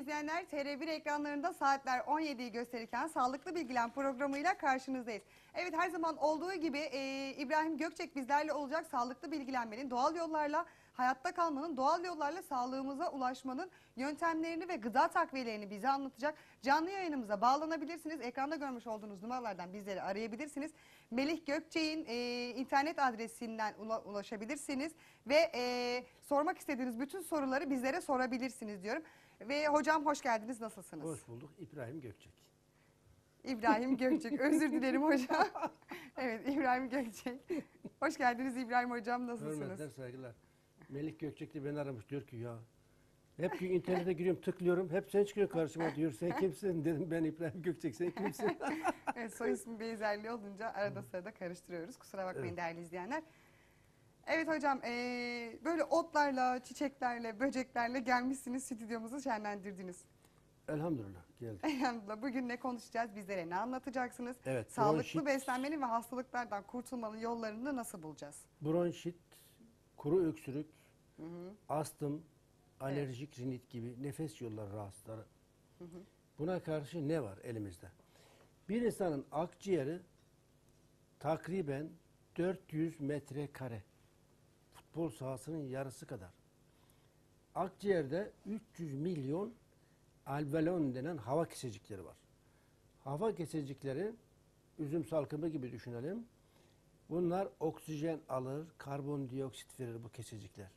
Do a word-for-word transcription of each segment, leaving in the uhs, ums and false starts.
izleyenler, T R bir ekranlarında saatler on yediyi gösterirken Sağlıklı Bilgilen programıyla karşınızdayız. Evet, her zaman olduğu gibi e, İbrahim Gökçek bizlerle olacak. Sağlıklı bilgilenmenin, doğal yollarla hayatta kalmanın, doğal yollarla sağlığımıza ulaşmanın yöntemlerini ve gıda takviyelerini bize anlatacak. Canlı yayınımıza bağlanabilirsiniz. Ekranda görmüş olduğunuz numaralardan bizleri arayabilirsiniz. Melih Gökçek'in e, internet adresinden ula, ulaşabilirsiniz ve e, sormak istediğiniz bütün soruları bizlere sorabilirsiniz diyorum. Ve hocam hoş geldiniz, nasılsınız? Hoş bulduk, İbrahim Gökçek. İbrahim Gökçek, özür dilerim hocam. Evet, İbrahim Gökçek. Hoş geldiniz İbrahim hocam, nasılsınız? Hürmetler, saygılar. Melih Gökçek'li beni aramış, diyor ki ya hep gün internete giriyorum, tıklıyorum, hep sen çıkıyorsun karşıma, diyor. Sen kimsin? Dedim, ben İbrahim Gökçek, sen kimsin? Evet, soy ismi benzerliği olunca arada sırada karıştırıyoruz. Kusura bakmayın evet, değerli izleyenler. Evet hocam, ee, böyle otlarla, çiçeklerle, böceklerle gelmişsiniz, stüdyomuzu şenlendirdiniz. Elhamdülillah, geldi. Elhamdülillah. Bugün ne konuşacağız, bizlere ne anlatacaksınız? Evet, Sağlıklı bronşit, beslenmenin ve hastalıklardan kurtulmanın yollarını nasıl bulacağız? Bronşit, kuru öksürük, Hı hı. astım, alerjik evet, rinit gibi nefes yolları rahatsızları. Hı hı. Buna karşı ne var elimizde? Bir insanın akciğeri takriben dört yüz metrekare. Futbol sahasının yarısı kadar. Akciğerde üç yüz milyon alveolon denen hava kesecikleri var. Hava kesecikleri üzüm salkımı gibi düşünelim. Bunlar oksijen alır, karbondioksit verir bu kesecikler.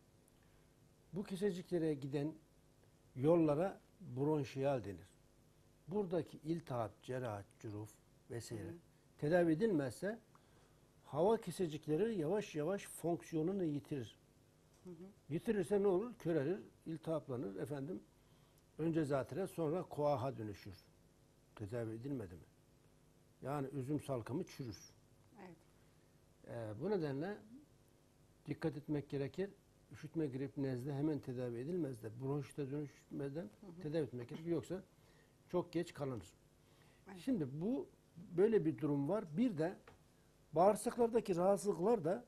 Bu keseciklere giden yollara bronşiyal denir. Buradaki iltihap, cerahat, cüruf vesaire hı, tedavi edilmezse hava kesecikleri yavaş yavaş fonksiyonunu yitirir. Hı hı. Yitirirse ne olur? Körelir, iltihaplanır, efendim önce zatüre, sonra koaha dönüşür. Tedavi edilmedi mi? Yani üzüm salkımı çürür. Evet. Ee, bu nedenle dikkat etmek gerekir. Üşütme, grip, nezle hemen tedavi edilmez de bronşite dönüşmeden hı hı, tedavi etmek gerekir. Yoksa çok geç kalınır. Evet. Şimdi bu böyle bir durum var. Bir de bağırsaklardaki rahatsızlıklar da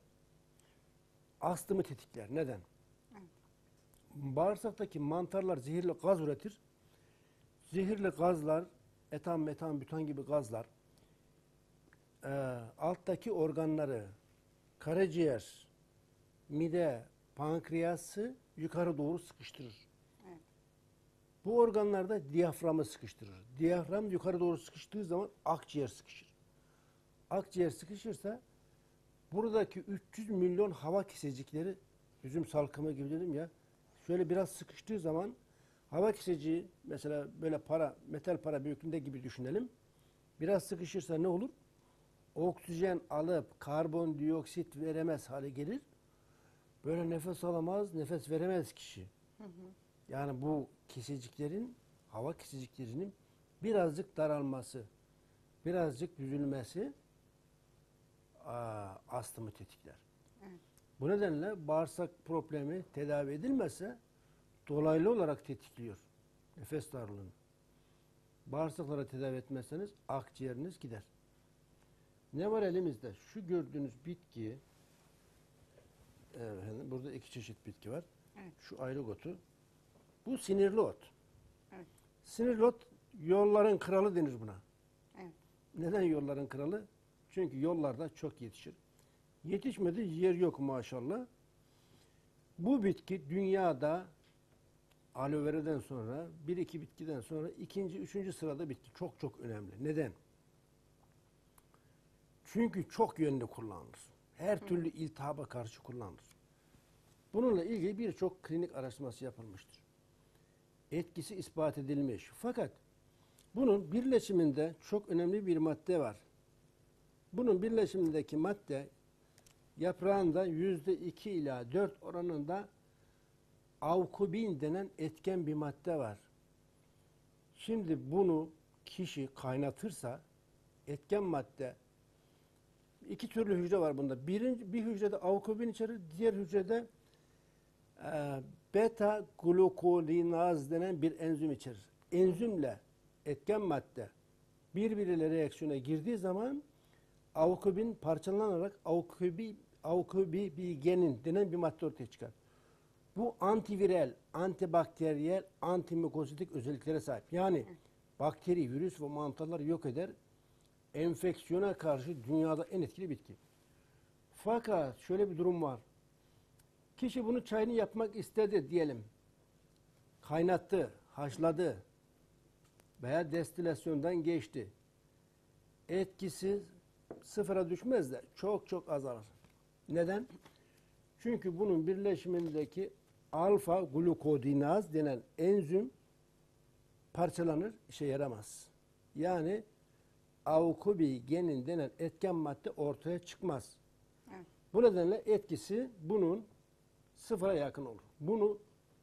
astımı tetikler. Neden? Evet. Bağırsaktaki mantarlar zehirli gaz üretir. Zehirli gazlar, etan, metan, bütan gibi gazlar e, alttaki organları, karaciğer, mide, pankreası yukarı doğru sıkıştırır. Evet. Bu organlarda diyaframı sıkıştırır. Diyafram yukarı doğru sıkıştığı zaman akciğer sıkışır. Akciğer sıkışırsa buradaki üç yüz milyon hava kesecikleri, üzüm salkımı gibi dedim ya, şöyle biraz sıkıştığı zaman hava keseciği, mesela böyle para, metal para büyüklüğünde gibi düşünelim. Biraz sıkışırsa ne olur? Oksijen alıp karbondioksit veremez hale gelir. Böyle nefes alamaz, nefes veremez kişi. Hı hı. Yani bu keseciklerin, hava keseciklerinin birazcık daralması, birazcık büzülmesi aa, astımı tetikler. Evet. Bu nedenle bağırsak problemi tedavi edilmezse dolaylı olarak tetikliyor nefes darlığını. Bağırsaklara tedavi etmezseniz akciğeriniz gider. Ne var elimizde? Şu gördüğünüz bitki, evet, burada iki çeşit bitki var. Evet. Şu ayrık otu. Bu sinirli ot. Evet. Sinirli ot yolların kralı denir buna. Evet. Neden yolların kralı? Çünkü yollarda çok yetişir. Yetişmediği yer yok maşallah. Bu bitki dünyada aloe vera'dan sonra, bir iki bitkiden sonra ikinci, üçüncü sırada bitki. Çok çok önemli. Neden? Çünkü çok yönlü kullanılır. Her Hı. türlü iltihaba karşı kullanılır. Bununla ilgili birçok klinik araştırması yapılmıştır. Etkisi ispat edilmiş. Fakat bunun birleşiminde çok önemli bir madde var. Bunun birleşimindeki madde yaprağında yüzde iki ila dört oranında aukubin denen etken bir madde var. Şimdi bunu kişi kaynatırsa etken madde, iki türlü hücre var bunda. Birinci, bir hücrede aukubin içerir, diğer hücrede e, beta glukolinaz denen bir enzim içerir. Enzimle etken madde birbiriyle reaksiyona girdiği zaman aukubin parçalanarak aukubi, aukubigenin denen bir madde ortaya çıkar. Bu antiviral, antibakteriyel, antimikozitik özelliklere sahip. Yani bakteri, virüs ve mantarları yok eder. Enfeksiyona karşı dünyada en etkili bitki. Fakat şöyle bir durum var. Kişi bunu çayını yapmak istedi diyelim. Kaynattı, haşladı veya destilasyondan geçti. Etkisi sıfıra düşmez de çok çok azalır. Neden? Çünkü bunun birleşimindeki alfa glukodinaz denen enzim parçalanır, işe yaramaz. Yani Aukubi genin denen etken madde ortaya çıkmaz. Evet. Bu nedenle etkisi bunun sıfıra yakın olur. Bunu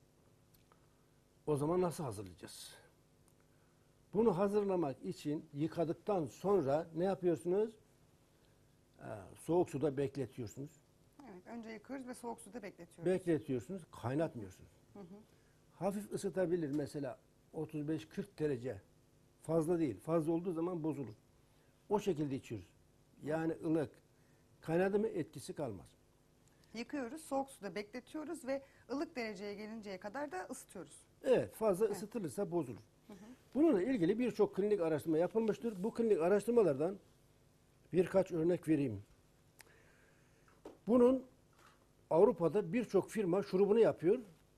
o zaman nasıl hazırlayacağız? Bunu hazırlamak için yıkadıktan sonra ne yapıyorsunuz? Ee, soğuk suda bekletiyorsunuz. Evet, önce yıkıyoruz ve soğuk suda bekletiyoruz. Bekletiyorsunuz, kaynatmıyorsunuz. Hı hı. Hafif ısıtabilir mesela otuz beş kırk derece. Fazla değil. Fazla olduğu zaman bozulur. O şekilde içiyoruz. Yani ılık. Kaynadı mı etkisi kalmaz. Yıkıyoruz, soğuk suda bekletiyoruz ve ılık dereceye gelinceye kadar da ısıtıyoruz. Evet, fazla ısıtılırsa bozulur. Bununla ilgili birçok klinik araştırma yapılmıştır. Bu klinik araştırmalardan birkaç örnek vereyim. Bunun Avrupa'da birçok firma şurubunu yapıyor.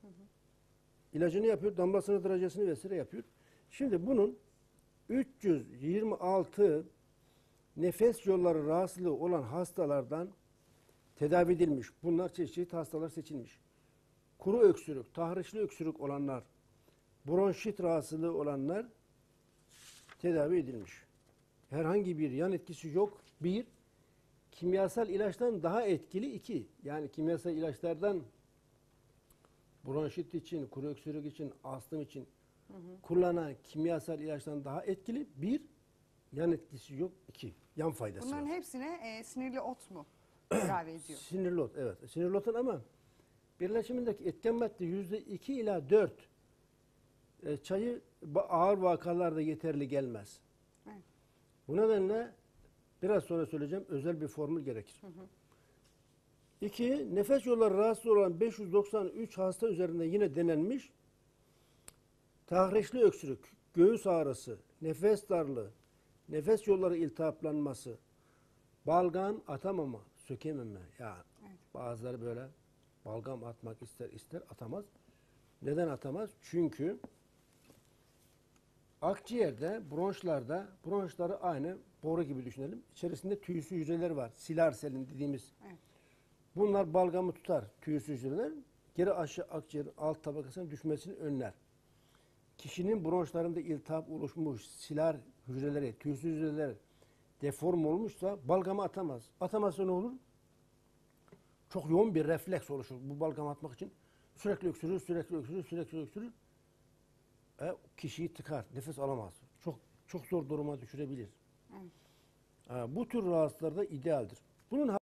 İlacını yapıyor, damlasını, drajesini vesaire yapıyor. Şimdi bunun üç yüz yirmi altı nefes yolları rahatsızlığı olan hastalardan tedavi edilmiş. Bunlar çeşitli hastalar seçilmiş. Kuru öksürük, tahrişli öksürük olanlar, bronşit rahatsızlığı olanlar tedavi edilmiş. Herhangi bir yan etkisi yok. Bir, kimyasal ilaçtan daha etkili. İki, yani kimyasal ilaçlardan bronşit için, kuru öksürük için, astım için hı hı. kullanan kimyasal ilaçtan daha etkili. Bir, yan etkisi yok. İki, yan faydası Bunların var. hepsine e, sinirli ot mu tedavi ediyor? Sinirli ot, evet. Sinirli otun ama birleşimindeki etken madde yüzde iki ila dört. E, çayı ağır vakalarda yeterli gelmez. Evet. Bu nedenle biraz sonra söyleyeceğim özel bir formül gerekir. Hı hı. İki, nefes yolları rahatsız olan beş yüz doksan üç hasta üzerinde yine denenmiş. Tahrişli öksürük, göğüs ağrısı, nefes darlığı, nefes yolları iltihaplanması, balgam atamama, sökememe. Ya evet. Bazıları böyle balgam atmak ister ister atamaz. Neden atamaz? Çünkü akciğerde, bronşlarda, bronşları aynı boru gibi düşünelim. İçerisinde tüysü hücreler var. Silar selin dediğimiz. Evet. Bunlar balgamı tutar, tüysü hücreler. Geri aşağı akciğerin alt tabakasına düşmesini önler. Kişinin bronşlarında iltihap oluşmuş, silar hücreleri, tüysü hücreler deform olmuşsa balgamı atamaz. Atamazsa ne olur? Çok yoğun bir refleks oluşur bu balgamı atmak için. Sürekli öksürür, sürekli öksürür, sürekli öksürür. E, kişiyi tıkar, nefes alamaz. Çok çok zor duruma düşürebilir. Evet. E, bu tür rahatsızlarda idealdir. Bunun